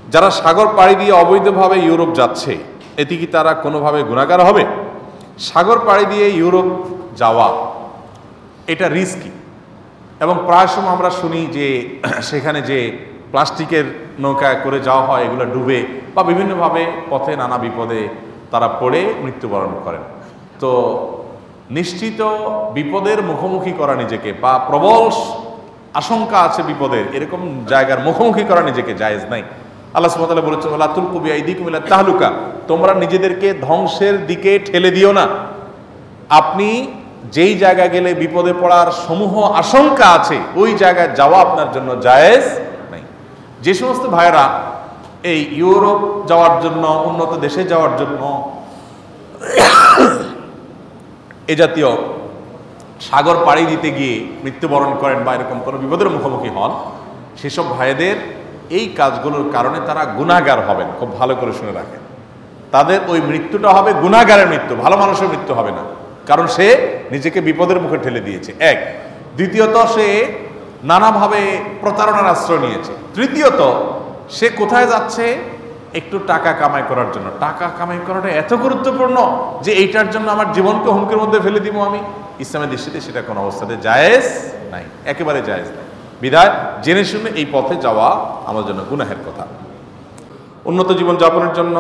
যারা সাগর পাড়ি দিয়ে অবৈধভাবে ইউরোপ যাচ্ছে, এতে কি তারা কোনোভাবে গুনাহগার হবে? সাগর পাড়ি দিয়ে ইউরোপ যাওয়া এটা রিস্কি, এবং প্রায় সময় আমরা শুনি যে সেখানে যে প্লাস্টিকের নৌকা করে যাওয়া হয়, এগুলো ডুবে বা বিভিন্নভাবে পথে নানা বিপদে তারা পড়ে মৃত্যুবরণ করেন। তো নিশ্চিত বিপদের মুখোমুখি করা নিজেকে, বা প্রবল আশঙ্কা আছে বিপদের, এরকম জায়গার মুখোমুখি করা নিজেকে জায়েজ নাই। আল্লাহ সুবহানাহু ওয়া তাআলা বলেছেন, ওয়ালা তুলকু বিআইদিকুম ইলা তাহলুকা, তোমরা নিজেদেরকে ধ্বংসের দিকে ঠেলে দিও না। আপনি যেই জায়গায় গেলে বিপদে পড়ার সমূহ আশঙ্কা আছে, ওই জায়গায় যাওয়া আপনার জন্য জায়েজ নাই। যে সমস্ত ভাইরা এই ইউরোপ যাওয়ার জন্য, উন্নত দেশে যাওয়ার জন্য এ জাতীয় সাগর পাড়ি দিতে গিয়ে মৃত্যুবরণ করেন বা এরকম কোনো বিপদের মুখোমুখি হন, সেসব ভাইদের এই কাজগুলোর কারণে তারা গুনাহগার হবেন। খুব ভালো করে শুনে রাখেন, তাদের ওই মৃত্যুটা হবে গুনাহগারের মৃত্যু, ভালো মানুষের মৃত্যু হবে না। কারণ সে নিজেকে বিপদের মুখে ঠেলে দিয়েছে, এক। দ্বিতীয়ত, সে নানাভাবে প্রতারণার আশ্রয় নিয়েছে। তৃতীয়ত, সে কোথায় যাচ্ছে? একটু টাকা কামাই করার জন্য। টাকা কামাই করাটা এত গুরুত্বপূর্ণ যে এইটার জন্য আমার জীবনকে হুমকির মধ্যে ফেলে দিব আমি? ইসলামের দৃষ্টিতে সেটা কোনো অবস্থাতে জায়েজ নাই, একেবারে জায়েজ নাই। বিধায় জেনে শুনে এই পথে যাওয়া আমার জন্য গুনাহের কথা। উন্নত জীবন যাপনের জন্য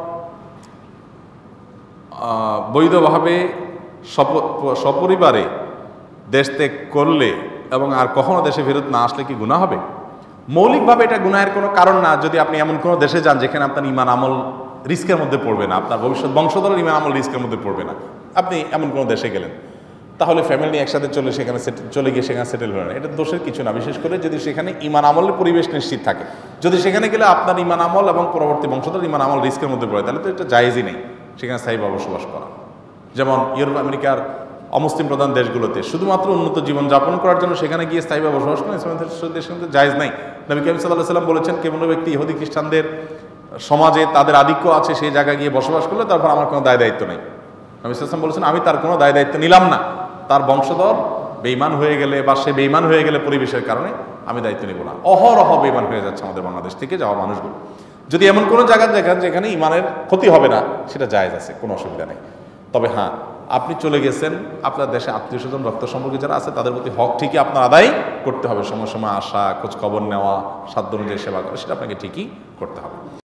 বৈধভাবে সপরিবারে দেশ ত্যাগ করলে এবং আর কখনো দেশে ফেরত না আসলে কি গুনাহ হবে? মৌলিকভাবে এটা গুনাহের কোনো কারণ না, যদি আপনি এমন কোনো দেশে যান যেখানে আপনার ইমান আমল রিস্কের মধ্যে পড়বে না, আপনার ভবিষ্যৎ বংশধরের ইমান আমল রিস্কের মধ্যে পড়বে না। আপনি এমন কোনো দেশে গেলেন, তাহলে ফ্যামিলি একসাথে চলে গিয়ে সেখানে সেটেল হলেন, এটা দোষের কিছু না। বিশেষ করে যদি সেখানে ইমান আমলের পরিবেশ নিশ্চিত থাকে। যদি সেখানে গেলে আপনার ইমান আমল এবং পরবর্তী বংশধর ইমান আমল রিস্কের মধ্যে পড়ে, তাহলে তো এটা জায়েজই নেই সেখানে স্থায়ীভাবে বসবাস করা। যেমন ইউরোপ আমেরিকার অমুসলিম প্রধান দেশগুলোতে শুধুমাত্র উন্নত জীবন যাপন করার জন্য সেখানে গিয়ে স্থায়ীভাবে বসবাস করেন, ইসলামের দেশের মধ্যে জায়েজ নাই। নবী করিম সাল্লাল্লাহু আলাইহি ওয়াসাল্লাম বলেছেন, কোনো ব্যক্তি ইহুদি খ্রিস্টানদের সমাজে তাদের আধিক্য আছে সেই জায়গায় গিয়ে বসবাস করলে তারপর আমার কোনো দায় দায়িত্ব নেই। নবী সাল্লাল্লাহু আলাইহি ওয়াসাল্লাম বলেছেন, আমি তার কোনো দায় দায়িত্ব নিলাম না। তার বংশধর বেঈমান হয়ে গেলে বা সে বেঈমান হয়ে গেলে পরিবেশের কারণে আমি দায়িত্ব নেব না। অহরহ বেঈমান হয়ে যাচ্ছে আমাদের বাংলাদেশ থেকে যাওয়া মানুষগুলো। যদি এমন কোনো জায়গা দেখেন যেখানে ইমানের ক্ষতি হবে না, সেটা জায়েজ আছে, কোনো অসুবিধা নেই। তবে হ্যাঁ, আপনি চলে গেছেন, আপনার দেশে আত্মীয় স্বজন রক্ত সম্পর্কে যারা আছে তাদের প্রতি হক ঠিকই আপনার আদায় করতে হবে। সময় সময় আসা, খোঁজ খবর নেওয়া, সাধ্য অনুযায়ী সেবা করা, সেটা আপনাকে ঠিকই করতে হবে।